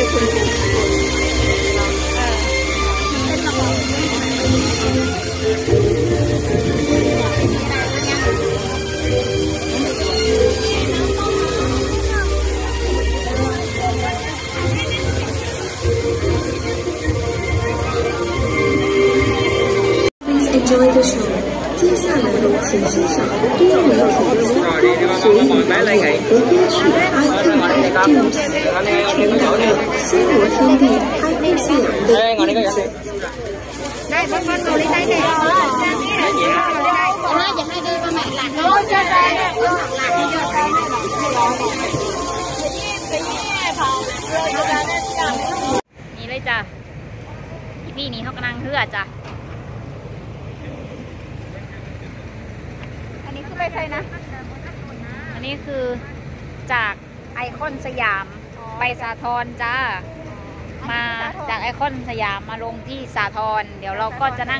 Enjoy the show。接下来，请欣赏多媒体的随意合作和歌曲《I Can Have Dreams》，传达了西罗天地开阔信仰的意境。 đây con ngồi lên đây nè. Dạ hai đưa con mẹ lạc nó cho đây. Lạc đi choนี่เลยจ้ะพี่นี่เขากำลังเฮือจ้ะอันนี้คือไปใครนะอันนี้คือจากไอคอนสยามไปสาทรจ้ามาจากไอคอนสยามมาลงที่สาทรเดี๋ยวเราก็จะนั่ง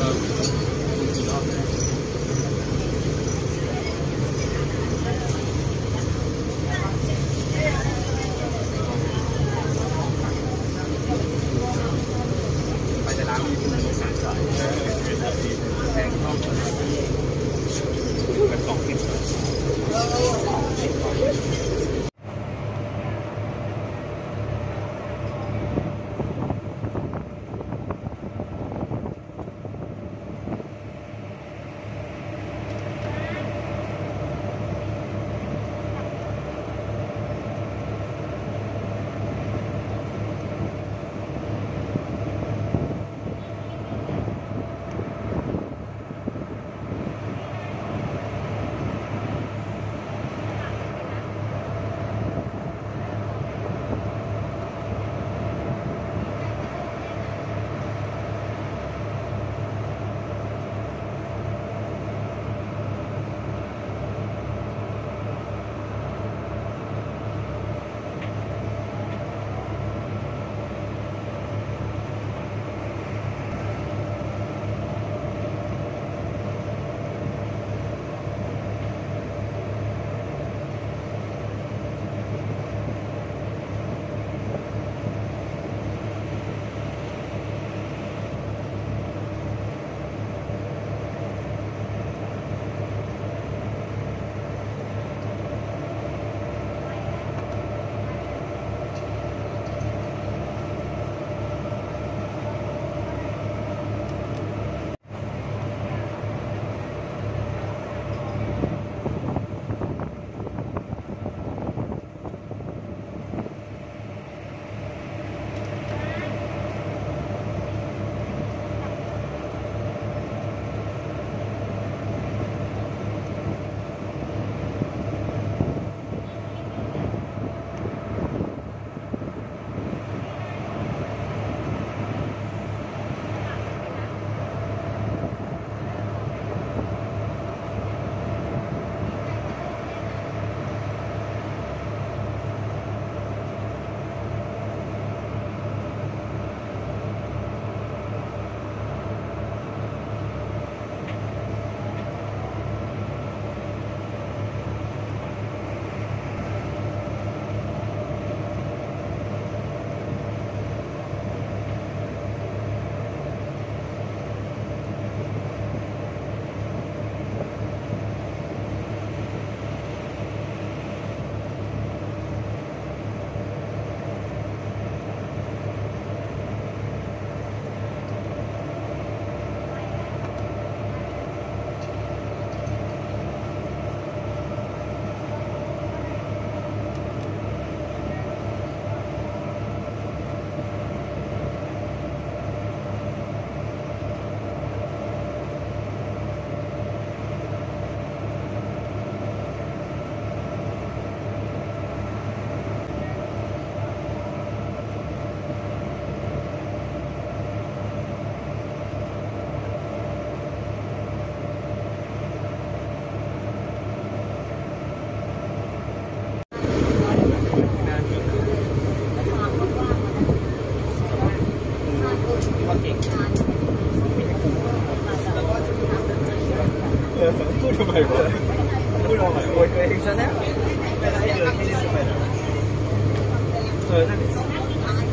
พูดทำไมวะพูดทำไมโอ้ยเคยเห็นฉันแล้วไม่ได้เลยที่นี่ทำไมนั่น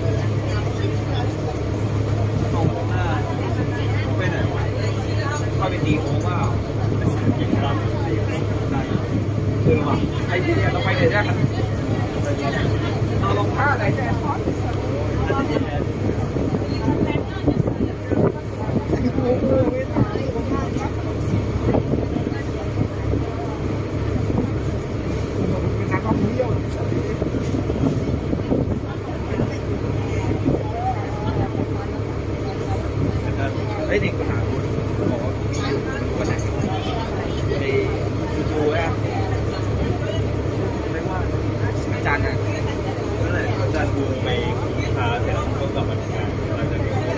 ค่อยไปตีโค้งว่าคือว่าไอ้ที่เนี่ยเราไปเลยได้เราลงท่าไหนแจ๊คไอ้เด็กปัญหาบอกว่าวันไหนไปดูอ่ะไม่ว่าอาจารย์อ่ะนั่นแหละอาจารย์ดูไปพาเสร็จแล้วก็กลับมาทำงานแล้วจะมีคน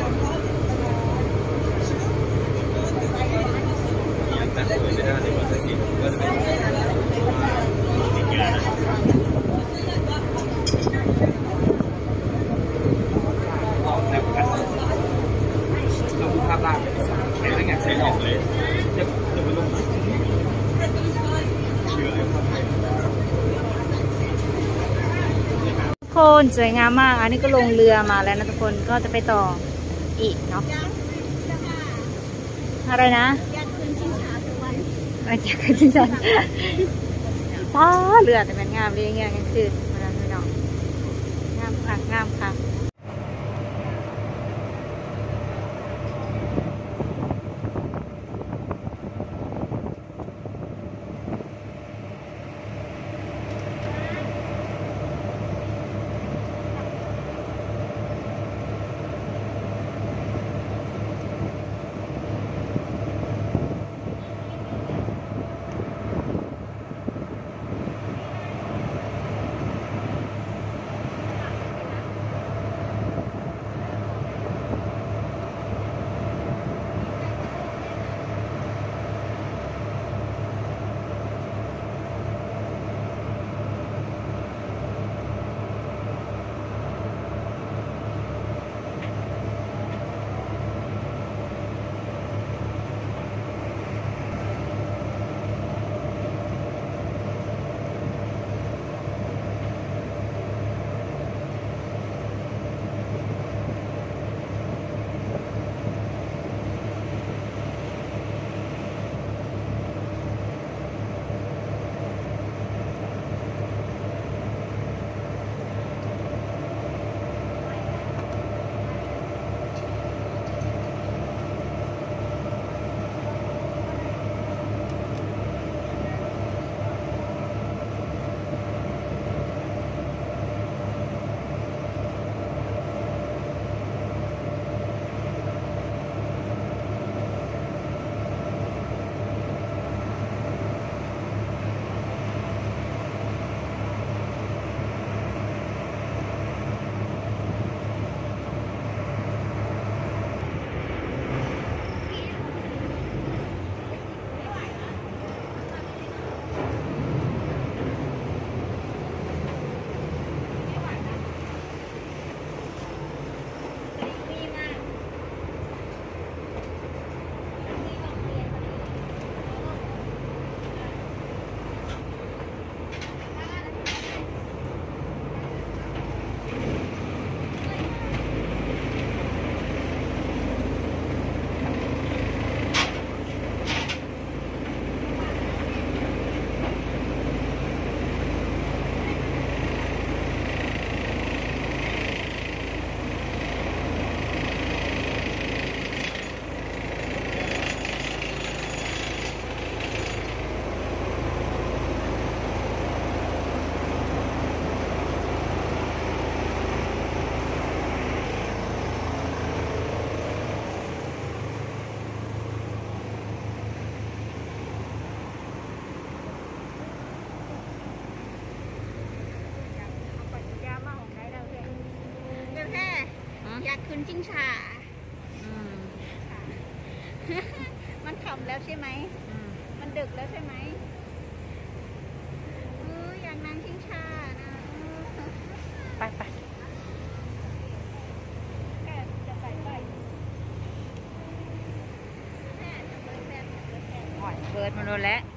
ยังแต่คุยไม่ได้ในวันที่ก็จะเป็นสิ่งงานลองแบบกันเราดูภาพล่างแข็งแล้วไงใส่ออกเลยจะไปลงเชื่อทุกคนสวยงามมากอันนี้ก็ลงเรือมาแล้วนะทุกคนก็จะไปต่ออีกเนาะอะไรนะอยากขึ้นชิงช้าสักวันอยากขึ้นชิงช้าป้าเรือแต่มันงามเลยเงี้ยกันคือมาแล้วน้องงามค่ะงามค่ะอยากขึ้นชิงช้ามันขำแล้วใช่ไหมมันดึกแล้วใช่ไหมอยากนั่งชิงช้านะไปจะไปเบิร์ดมาโดนแล้ว